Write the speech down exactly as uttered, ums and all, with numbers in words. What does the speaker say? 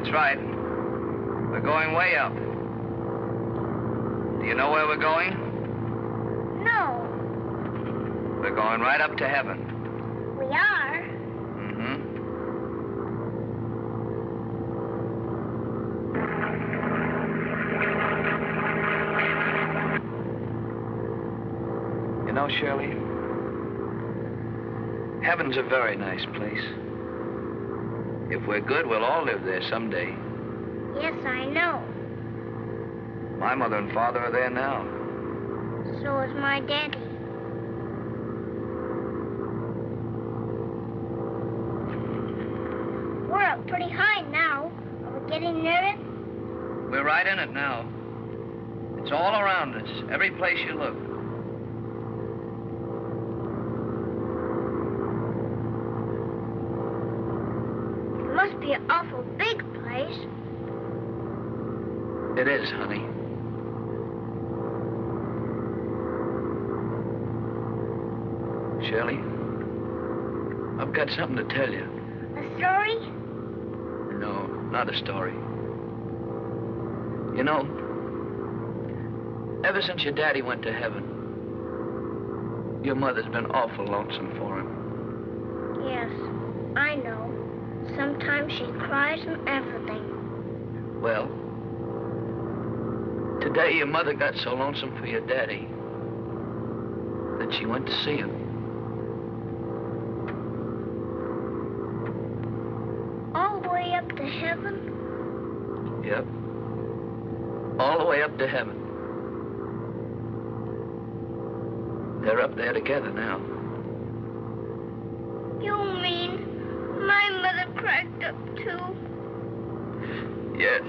That's right. We're going way up. Do you know where we're going? No. We're going right up to heaven. We are? Mm-hmm. You know, Shirley, heaven's a very nice place. If we're good, we'll all live there someday. Yes, I know. My mother and father are there now. So is my daddy. We're up pretty high now. Are we getting near it? We're right in it now. It's all around us, every place you look. It must be an awful big place. It is, honey. Shirley, I've got something to tell you. A story? No, not a story. You know, ever since your daddy went to heaven, your mother's been awful lonesome for him. Yes, I know. Sometimes she cries and everything. Well, today your mother got so lonesome for your daddy that she went to see him. All the way up to heaven? Yep. All the way up to heaven. They're up there together now. You mean my mother cracked up too? Yes.